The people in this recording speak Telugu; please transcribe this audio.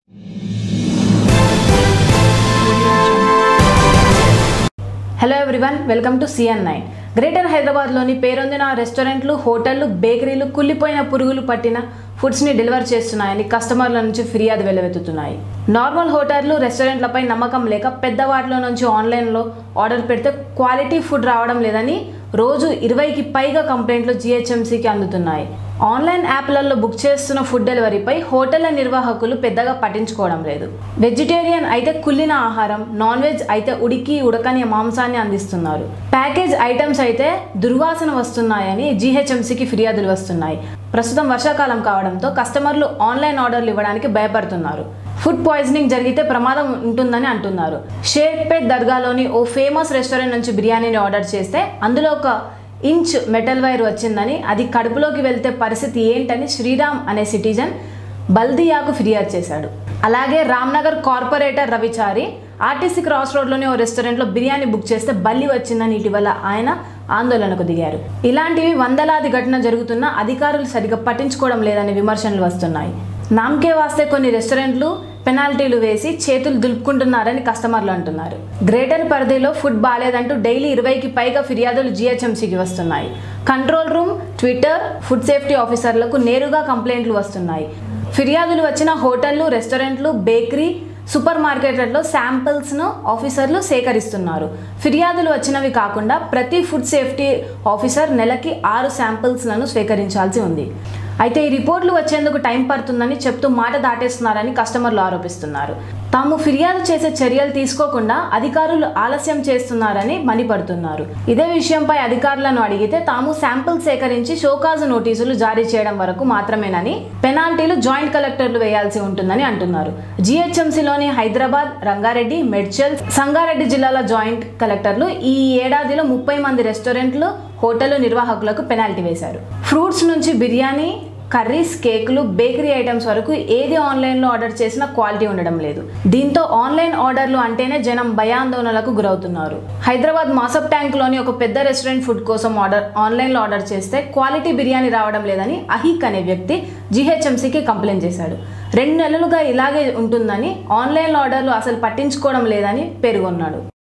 Hello everyone, welcome to CN9. Greater హైదరాబాద్లోని పేరొందిన రెస్టారెంట్లు, హోటళ్లు, బేకరీలు కుళ్ళిపోయిన పురుగులు పట్టిన ఫుడ్స్ని డెలివర్ చేస్తున్నాయని కస్టమర్ల నుంచి ఫిర్యాదు వెల్లువెత్తుతున్నాయి. నార్మల్ హోటళ్లు, రెస్టారెంట్లపై నమ్మకం లేక పెద్దవాటిలో నుంచి ఆన్లైన్లో ఆర్డర్ పెడితే క్వాలిటీ ఫుడ్ రావడం లేదని రోజు 20కి పైగా కంప్లైంట్లు GHMCకి అందుతున్నాయి. ఆన్లైన్ యాప్లలో బుక్ చేస్తున్న ఫుడ్ డెలివరీపై హోటళ్ల నిర్వాహకులు పెద్దగా పట్టించుకోవడం లేదు. వెజిటేరియన్ అయితే కుళ్ళిన ఆహారం, నాన్ వెజ్ అయితే ఉడకని మాంసాన్ని అందిస్తున్నారు. ప్యాకేజ్ ఐటమ్స్ అయితే దుర్వాసన వస్తున్నాయని GHMCకి ఫిర్యాదులు వస్తున్నాయి. ప్రస్తుతం వర్షాకాలం కావడంతో కస్టమర్లు ఆన్లైన్ ఆర్డర్లు ఇవ్వడానికి భయపడుతున్నారు. ఫుడ్ పాయిజనింగ్ జరిగితే ప్రమాదం ఉంటుందని అంటున్నారు. షేక్పేట్ దర్గాలోని ఓ ఫేమస్ రెస్టారెంట్ నుంచి బిర్యానీని ఆర్డర్ చేస్తే అందులో ఒక ఇంచ్ మెటల్ వైర్ వచ్చిందని, అది కడుపులోకి వెళ్తే పరిస్థితి ఏంటని శ్రీరామ్ అనే సిటిజన్ బల్దియాకు ఫిర్యాదు చేశాడు. అలాగే Ramnagar corporator Ravichari RTC cross రోడ్లోని ఓ రెస్టారెంట్లో బిర్యానీ బుక్ చేస్తే బల్లి వచ్చిందని ఇటీవల ఆయన ఆందోళనకు దిగారు. ఇలాంటివి వందలాది ఘటన జరుగుతున్నా అధికారులు సరిగ్గా పట్టించుకోవడం లేదని విమర్శలు వస్తున్నాయి. నామకే వాస్తే కొన్ని రెస్టారెంట్లు పెనాల్టీలు వేసి చేతులు దులుపుకుంటున్నారని కస్టమర్లు అంటున్నారు. గ్రేటర్ పరిధిలో ఫుడ్ బాలేదంటూ డైలీ 20కి పైగా ఫిర్యాదులు GHMCకి వస్తున్నాయి. Control room, Twitter, food safety ఆఫీసర్లకు నేరుగా కంప్లైంట్లు వస్తున్నాయి. ఫిర్యాదులు వచ్చిన హోటళ్లు, రెస్టారెంట్లు, బేకరీ, సూపర్ మార్కెట్లలో శాంపిల్స్ను ఆఫీసర్లు సేకరిస్తున్నారు. ఫిర్యాదులు వచ్చినవి కాకుండా ప్రతి ఫుడ్ సేఫ్టీ ఆఫీసర్ నెలకి 6 శాంపిల్స్లను స్వీకరించాల్సి ఉంది. అయితే ఈ రిపోర్టులు వచ్చేందుకు టైం పడుతుందని చెప్తూ మాట దాటేస్తున్నారని కస్టమర్లు ఆరోపిస్తున్నారు. తాము ఫిర్యాదు చేసే చర్యలు తీసుకోకుండా అధికారులు ఆలస్యం చేస్తున్నారని మండిపడుతున్నారు. ఇదే విషయంపై అధికారులను అడిగితే తాము శాంపిల్ సేకరించి షోకాజు నోటీసులు జారీ చేయడం వరకు మాత్రమేనని, పెనాల్టీలు జాయింట్ కలెక్టర్లు వేయాల్సి ఉంటుందని అంటున్నారు. GHMCలోని హైదరాబాద్, రంగారెడ్డి, మేడ్చల్, సంగారెడ్డి జిల్లాల జాయింట్ కలెక్టర్లు ఈ ఏడాదిలో 30 మంది రెస్టారెంట్లు, హోటళ్ల నిర్వాహకులకు పెనాల్టీ వేశారు. ఫ్రూట్స్ నుంచి బిర్యానీ, కర్రీస్, కేకులు, బేకరీ ఐటమ్స్ వరకు ఏది ఆన్లైన్లో ఆర్డర్ చేసినా క్వాలిటీ ఉండడం లేదు. దీంతో ఆన్లైన్ ఆర్డర్లు అంటేనే జనం భయాందోళనలకు గురవుతున్నారు. హైదరాబాద్ మాసప్ ట్యాంక్లోని ఒక పెద్ద రెస్టారెంట్ ఫుడ్ కోసం ఆన్లైన్లో ఆర్డర్ చేస్తే క్వాలిటీ బిర్యానీ రావడం లేదని అహీక్ అనే వ్యక్తి GHMCకి కంప్లైంట్ చేశాడు. 2 నెలలుగా ఇలాగే ఉంటుందని, ఆన్లైన్ ఆర్డర్లు అసలు పట్టించుకోవడం లేదని పేర్కొన్నాడు.